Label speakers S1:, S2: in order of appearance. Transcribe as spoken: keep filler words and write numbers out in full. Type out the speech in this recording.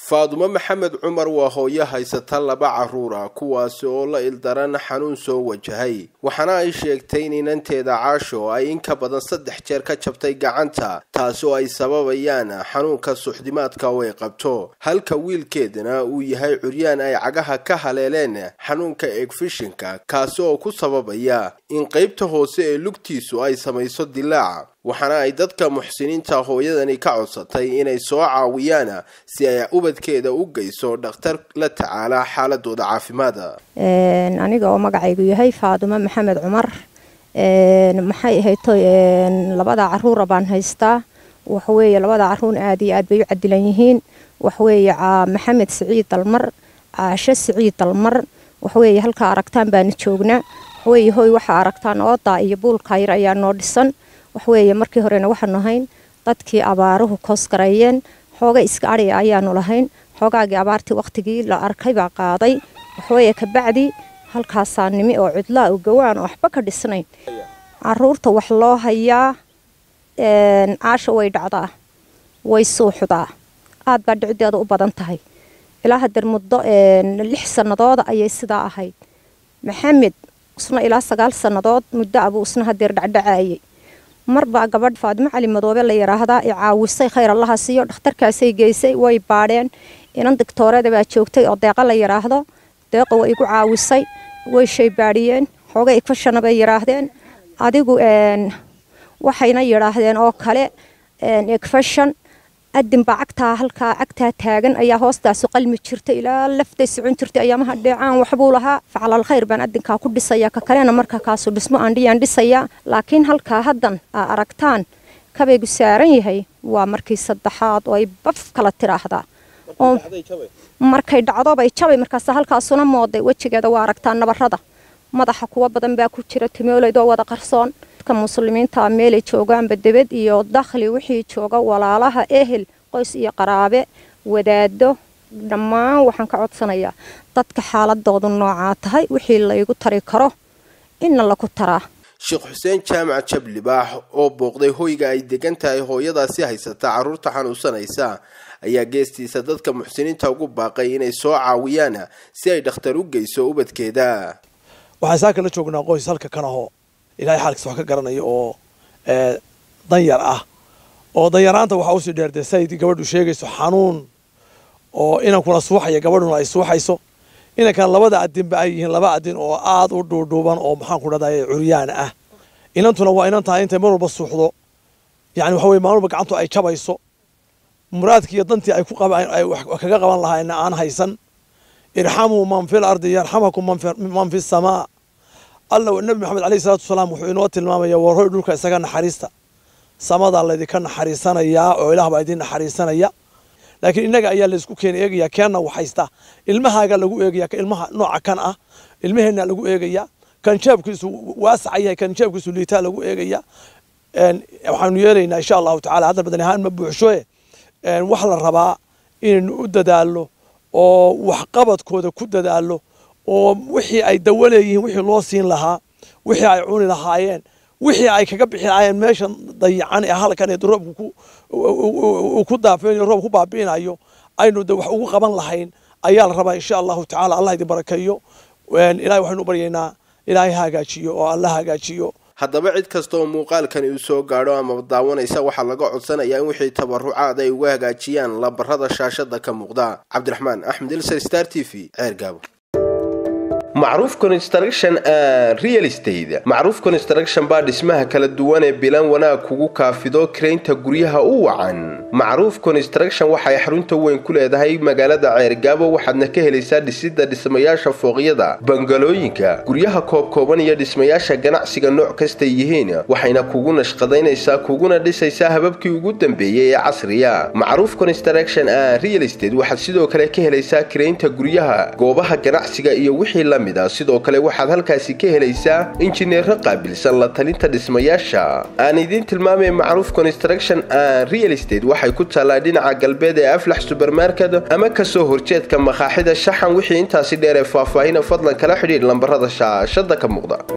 S1: Faadumo Maxamed Cumar waa hooyo haysata laba caruur ah kuwaas oo la ildaran xanuun soo wajahay waxaana ay sheegtay in inanteeda Caasho ay in ka badan saddex jeer ka jabtay gacanta taas oo ay sababayaan xanuunka suuxdimaadka oo ay qabto halka wiilkeedana uu yahay curyaan ay cagaha ka haleeleen xanuunka egfishinka kaas oo ku sababaya in qaybta hoose ee lugtiisu ay samayso dilaac waxaana ay dadka muxsiniinta hooyadani ka codsatay inay soo caawiyaan si ay ubadkeeda u geyso dhakhtar la tacaala xaaladooda caafimaad
S2: een aniga oo magacaygu yahay Faadumo Maxamed Cumar een maxay ahayto een labada caruur baan haystaa wax weeye labada caruur aad iyo aad bay u cadilan yihiin wax weeye Maxamed Saciid Dalmar Caasha Saciid Dalmar wax weeye halka aragtaan baan joognaa wax weeye hooy waxa aragtaan oo daa iyo buulka yar ayaa noo dhisan wax weeye markii horena waxaan ahayn dadkii abaaruhu koos gareeyeen xooga iska ari ayaanu lahayn xoogaagii abaartii waqtigii la arkay baa qaaday wax weeye ka bacdi halkaas nimi oo cidla u gawaan waxba ka dhisnayn caruurta wax loo hayaa een Caasha way dhacdaa way suuxdaa aad baa dhicdeeda u badan tahay ilaa hadda muddo een lix sanadood ayay sidaa ahayd Maxamed usna ilaa sagaal sanadood muddo abu usna hadeer dhacdhacaayay marba gabadh Faadumo Cali Madoobe la yiraahdaa ee caawisay khayr Allah siiyo dhakhtarkaasay geysay way baadheen inan doctorada baa joogtay oo deeqa la yiraahdo deeqa way igu caawisay way shay baadhiyeen xoga igfashana bay yiraahdeen adigu een waxayna yiraahdeen oo kale een igfashan adin bacagta halka agta taagan ayaa hoostaas qalmi jirtay ilaa laftay socon jirtay ayaamaha dheecaan waxbuu lahaa facalal khayr baan adinka ku dhisaya ka kalena marka kaasu dhismo aan dhiyaan dhisaya laakiin halka hadan aragtaan kabeegu saaran yahay waa markii saddexaad oo ay baf kala tiraahdaa oo markay dhacdo bay jabay markaas halkaasuna mooday wajigeeda waa aragtaan nabarrada madaxa kuwa badan baa ku jira timeelaydo wada qarsoon ka muslimiinta meelay joogaan badabad iyo dakhli wixii jooga walaalaha ehel qoys iyo qaraabe wadaado dhammaan waxaan ka codsanayaa dadka xaaladoodu nooca tahay wixii la igu tari karo in la ku taraa
S1: Sheekh Xuseen Jaamac Jablibaax oo booqday hoyga ay degan tahay hooyadaasi haysata caruurta xanuunsanaysa ayaa geestiisa dadka muxsiniinta ugu baaqay inay soo caawiyaan si ay dhakhtar u geyso ubadkeeda
S3: waxaan saaka la joognaa qoys halka kana hoo ilaahay xalkiisa wax ka garanayo oo ee danyar ah oo danyaraanta waxa uu sii dheertay sayid gabadhu sheegayso xanuun oo inaan kula suuxaya gabadhuna ay suuxayso ina kan labada adin ba ay yihiin laba adin oo aad u dhuudhuuban oo maxaan ku dhadaayay curyaan ah inantuna waa inanta intay mar walba suuxdo yaani waxa way maalmo gacantu ay jabayso muraadkii dantii ay ku qabaan ay wax kaga qaban lahaayeen aan haysan irhamu man fil ardi yarhamukum man fis samaa Allah nabi Muhammad alayhi salatu wasalam wuxuu inoo tilmaamayaa war dhulka isaga naxariista samada la idin ka naxariisanaya oo Ilaah baa idin naxariisanaya laakiin inaga ayaa la isku keenay eegaya keena waxaysta ilmahaaga lagu eegaya ka ilmaha nooca kan ah ilmaheena lagu eegaya kan jeebkiisu waasacay kan jeebkiisu liita lagu eegaya een waxaanu yeelaynaa insha Allah ta'ala hadda badan ahaan ma buuxsho een wax la rabaa in u dadaalo oo wax qabadkooda ku dadaalo oo wixii ay dawaleeyeen wixii loo siin lahaa wixii ay cuni lahaayeen wixii ay kaga bixi lahaayeen meeshan dayacan ee halkan ee roobku ku ku daafeen roob ku baabiinayo aynu wax ugu qaban lahayn ayaa la rabaa insha Allah ta'ala Allah idin barakeeyo waan ilaahay waxaanu baryaynaa ilaahay hagaajiyo oo Allah hagaajiyo
S1: haddaba cid kasta oo muuqaalkan uu soo gaadho ama daawanaysa waxa laga codsanayaa in wixii tabarucaad ay uga hagaajiyaan lambarada shaashada ka muuqda Cabdiraxmaan Axmed Ilsar Star T V Ceergaabo معروف construction and real estate معروف construction baa dhismaha kala duwan ee bilan wanaag kugu kaafido kreynta guryaha u wacan معروف construction waxay xarunta weyn ku leedahay magaalada Ceergaabo waxaadna ka helaysaa dhisida dhismayaasha fooqyada bangalooyinka guryaha koob kooban iyo dhismayaasha ganacsiga nooc kasta yihiin waxayna kugu nashqadaynaysaa kuguna dhisaysaa hababkii ugu dambeeyay ee casriga معروف construction and real estate waxaad sidoo kale ka helaysaa kreynta guryaha goobaha ganacsiga iyo wixii la sidoo kale waxaad halkaasi ka helaysaa injineer qaabilsan la talinta dhismayaasha aan idin tilmaamay معروف construction and real estate waxay ku taalaa dhinaca galbeed ee Aflax supermarket ama ka soo horjeedka maqaaxida shaxan wixii intaasi dheer ee faahfaahin fadlan kala xiriir lambarada shaashada ka muuqda